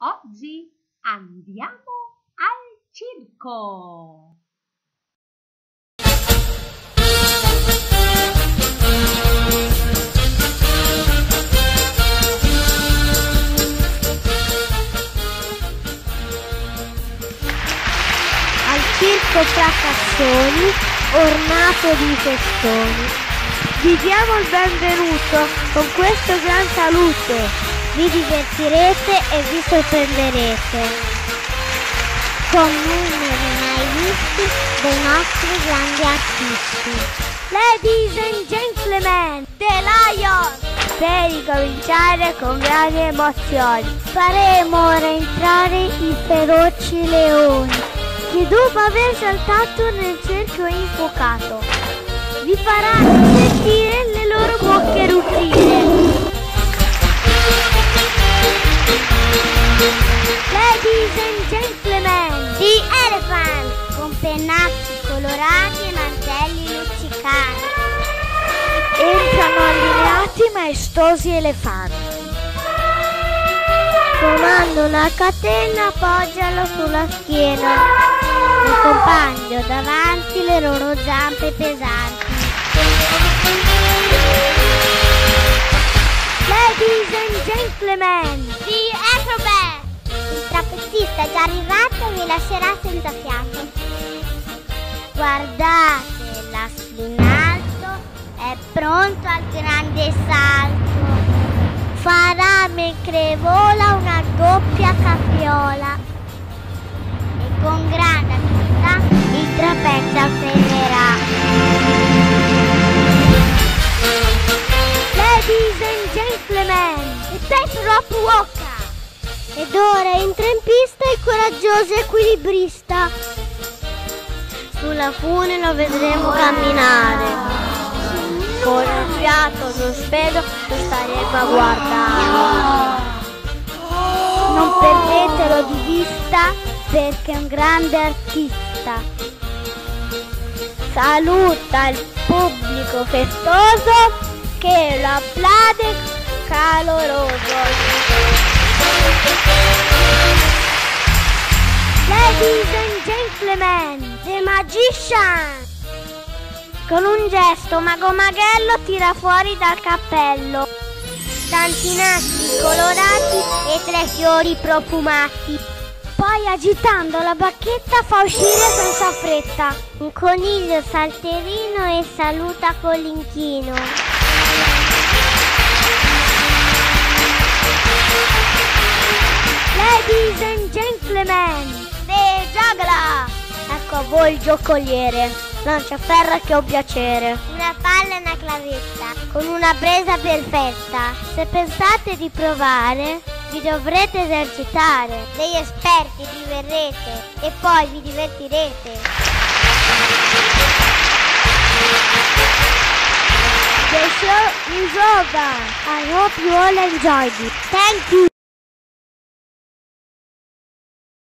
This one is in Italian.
Oggi andiamo al circo. Al circo Fracassoni, ornato di festoni. Vi diamo il benvenuto con questo gran saluto. Vi divertirete e vi sorprenderete con numeri mai visti dei nostri grandi artisti. Ladies and gentlemen, The Lion! Per ricominciare con grandi emozioni, faremo ora entrare i feroci leoni, che dopo aver saltato nel cerchio infuocato, vi faranno sentire le loro bocche ruggire. Ladies and gentlemen, The Elephant, con pennacchi colorati e mantelli luccicanti. Entrano allineati maestosi elefanti. Formando una catena, appoggiano sulla schiena, accompagnando davanti le loro zampe pesanti. Ladies and gentlemen, The Acrobat! Il trapezzista è già arrivato e vi lascerà senza fiato. Guardate, lassù in alto è pronto al grande salto. Farà mentre vola una doppia capriola e con grande abilità il trapezzo afferrerà. Ladies and gentlemen, il tightrope walker! Ed ora entra in pista il coraggioso equilibrista. Sulla fune lo vedremo camminare. Con il fiato sospeso lo staremo a guardare. Non perdetelo di vista perché è un grande artista. Saluta il pubblico festoso che lo applaude caloroso. Ladies and gentlemen, The Magician! Con un gesto Mago Maghello tira fuori dal cappello tanti nastri colorati e 3 fiori profumati. Poi agitando la bacchetta fa uscire senza fretta un coniglio salterino e saluta con l'inchino. Ladies and gentlemen, The Juggler! Ecco a voi il giocoliere, lanciaferra che ho piacere. Una palla e una clavetta, con una presa perfetta. Se pensate di provare, vi dovrete esercitare. Degli esperti diverrete e poi vi divertirete. The show is over. I hope you all enjoyed it. Thank you.